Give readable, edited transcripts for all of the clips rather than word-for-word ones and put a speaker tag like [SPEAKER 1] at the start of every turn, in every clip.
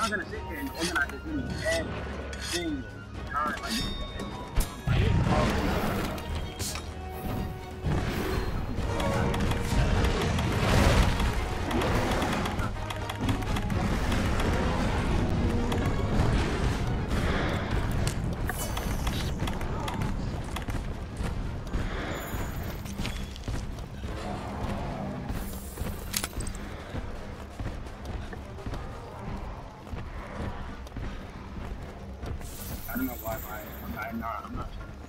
[SPEAKER 1] not gonna sit here and organize this meeting every single time. Like, I don't know why I'm not. I'm not.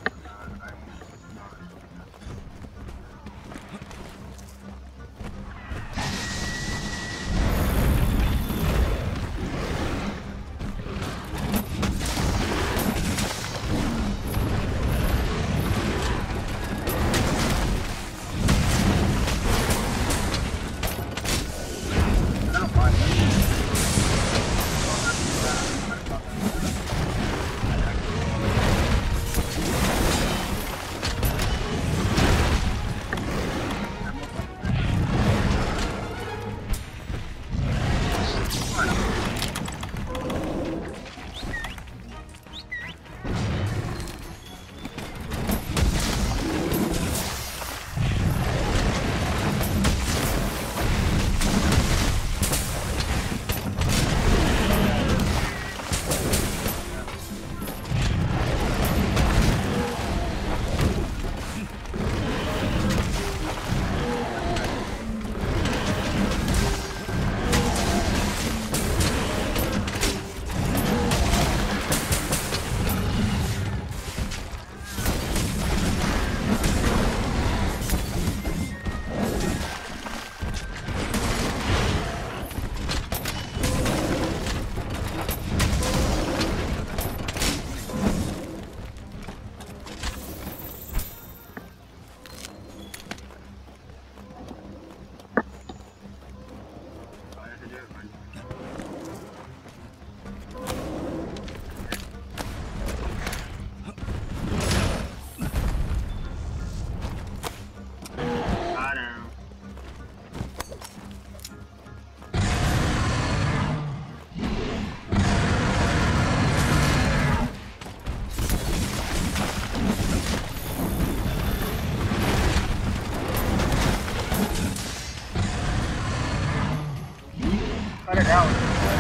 [SPEAKER 1] Cut it out.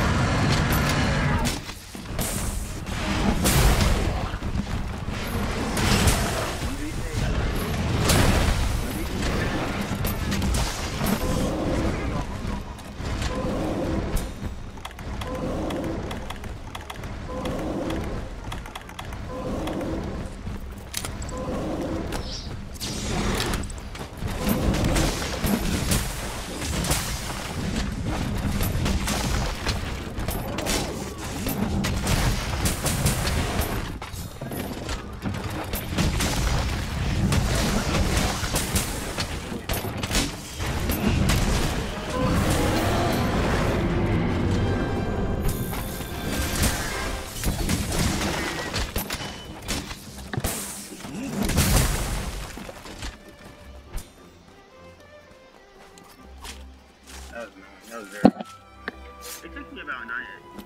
[SPEAKER 1] That was very. It took me about 9 hours.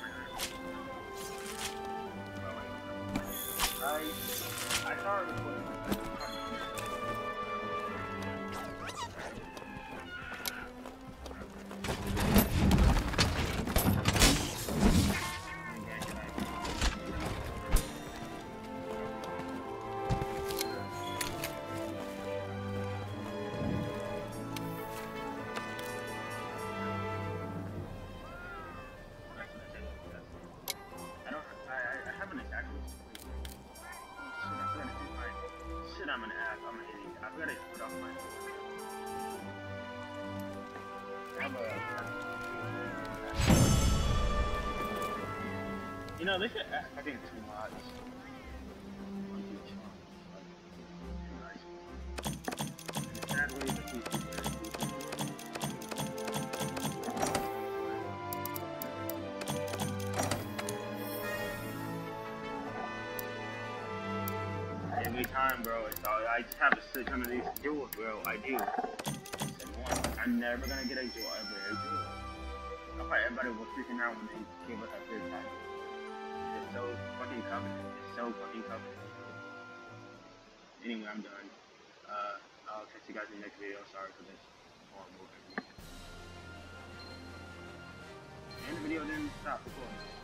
[SPEAKER 1] I started recording. I'm an ass. I'm an idiot. I've got to put off my. You know, they should. I think 2 mods. Sadly, the PC every time, bro. I just have to sit some of these jewels, bro. I do. I'm never gonna get a jewel. A rare jewel. why everybody was freaking out when they gave us our third title. It's so fucking coveted. It's so fucking coveted. Anyway, I'm done. I'll catch you guys in the next video. Sorry for this horrible review. And the video didn't stop recording.